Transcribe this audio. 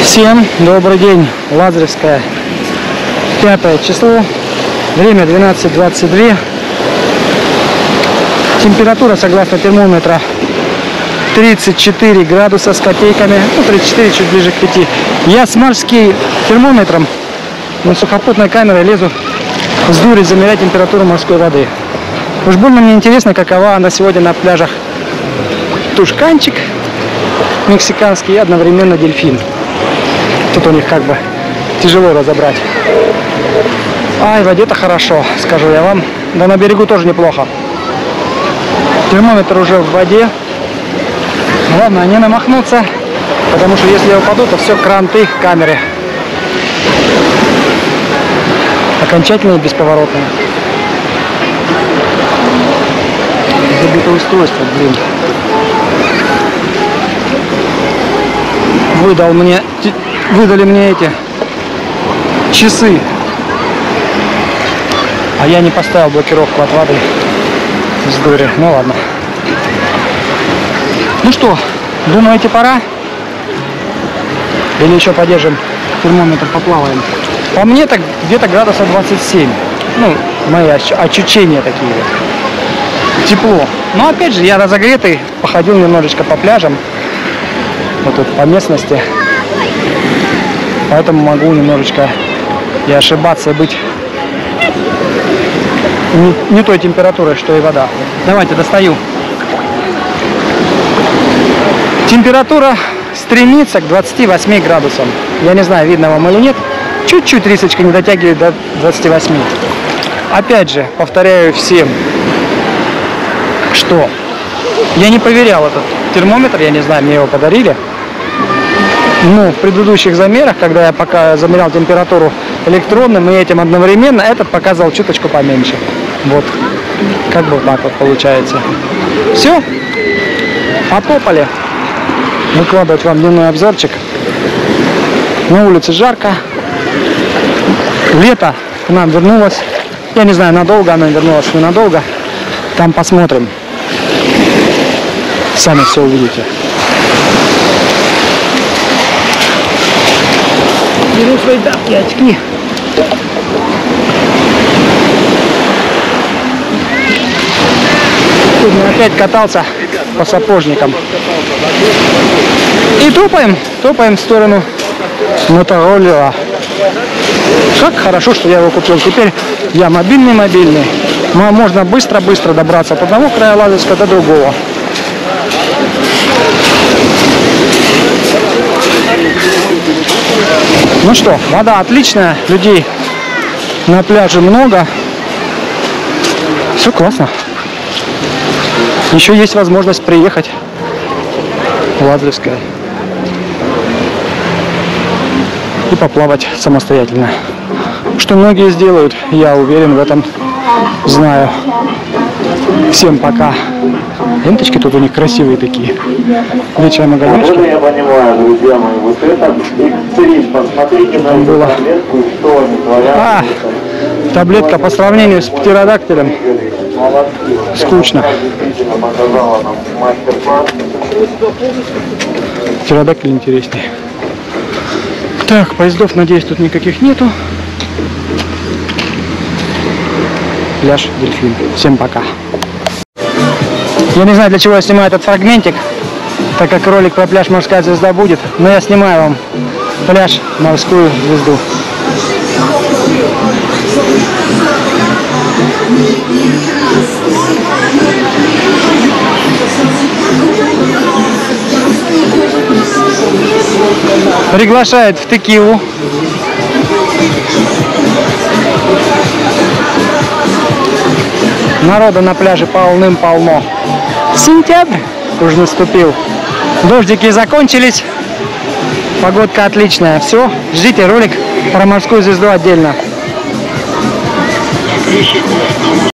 Всем добрый день. Лазаревская, 5 число, время 12:22. Температура, согласно термометра, 34 градуса с копейками, 34, чуть ближе к 5. Я с морским термометром на сухопутной камерой лезу с дури замерять температуру морской воды. Уж больно мне интересно, какова она сегодня на пляжах. Тушканчик мексиканский и одновременно дельфин. Тут у них как бы тяжело разобрать. Ай, в воде-то хорошо, скажу я вам. Да на берегу тоже неплохо. Термометр уже в воде. Главное не намахнуться, потому что если я упаду, то все кранты камеры. Окончательно и бесповоротно. Забито устройство, блин. Выдали мне эти часы, а я не поставил блокировку от воды с дури. Ну ладно. Ну что, думаете, пора? Или еще подержим термометр, поплаваем? По мне так где-то градусов 27. Ну, мои ощущения такие вот. Тепло. Но опять же, я разогретый, походил немножечко по пляжам. Вот тут по местности. Поэтому могу немножечко и ошибаться, и быть не той температурой, что и вода. Давайте, достаю. Температура стремится к 28 градусам. Я не знаю, видно вам или нет. Чуть-чуть рисочка не дотягивает до 28. Опять же, повторяю всем, что я не проверял этот термометр, я не знаю, мне его подарили. Но в предыдущих замерах, когда я пока замерял температуру электронным и этим одновременно, этот показывал чуточку поменьше. Вот, как бы так вот получается. Все, потопали. Выкладывать вам дневной обзорчик. На улице жарко. Лето к нам вернулось. Я не знаю, надолго оно вернулось, ненадолго. Там посмотрим. Сами все увидите. Беру свои тапки, очки. Сегодня опять катался по сапожникам. И топаем в сторону мотороллера. Как хорошо, что я его купил. Теперь я мобильный. Можно быстро добраться от одного края Лазаревска до другого. Ну что, вода отличная, людей на пляже много. Все классно. Еще есть возможность приехать в Лазаревское и поплавать самостоятельно. Что многие сделают, я уверен в этом, знаю. Всем пока. Ленточки тут у них красивые такие. Вечером огонечки. Я понимаю, друзья мои, вот это экстрим. Посмотрите на эту таблетку, что они творят. Таблетка по сравнению с птеродактилем. Скучно. Показала нам мастер-класс. Птеродактиль интереснее. Так, поездов, надеюсь, тут никаких нету. Пляж Дельфин. Всем пока. Я не знаю, для чего я снимаю этот фрагментик, так как ролик про пляж «Морская звезда» будет, но я снимаю вам пляж «Морскую звезду». Приглашает в текилу. Народа на пляже полным-полно. Сентябрь уже наступил. Дождики закончились. Погодка отличная. Все, ждите ролик про «Морскую звезду» отдельно.